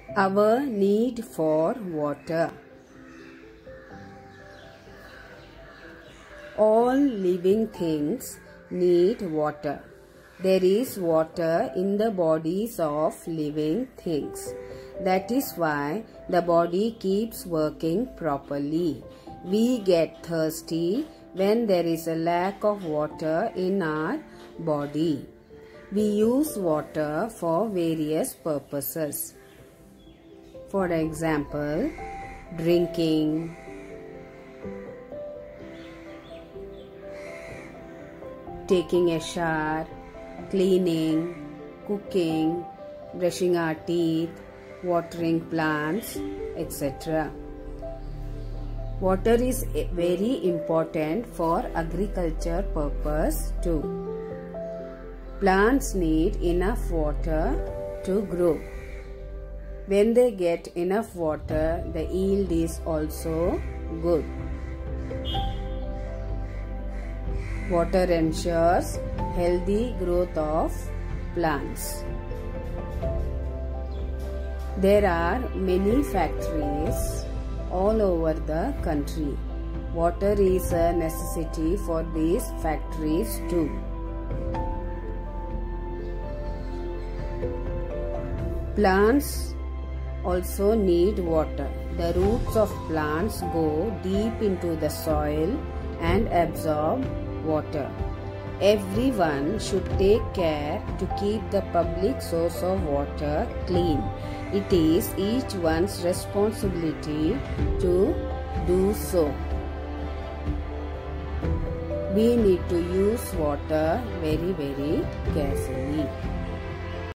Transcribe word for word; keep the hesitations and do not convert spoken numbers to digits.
Our need for water. All living things need water. There is water in the bodies of living things. That is why the body keeps working properly. We get thirsty when there is a lack of water in our body. We use water for various purposes. For example, drinking, taking a shower, cleaning, cooking, brushing our teeth, watering plants, et cetera. Water is very important for agriculture purpose too. Plants need enough water to grow. When they get enough water, the yield is also good. Water ensures healthy growth of plants. There are many factories all over the country. Water is a necessity for these factories too. Plants also need water. The roots of plants go deep into the soil and absorb water. Everyone should take care to keep the public source of water clean. It is each one's responsibility to do so. We need to use water very, very carefully.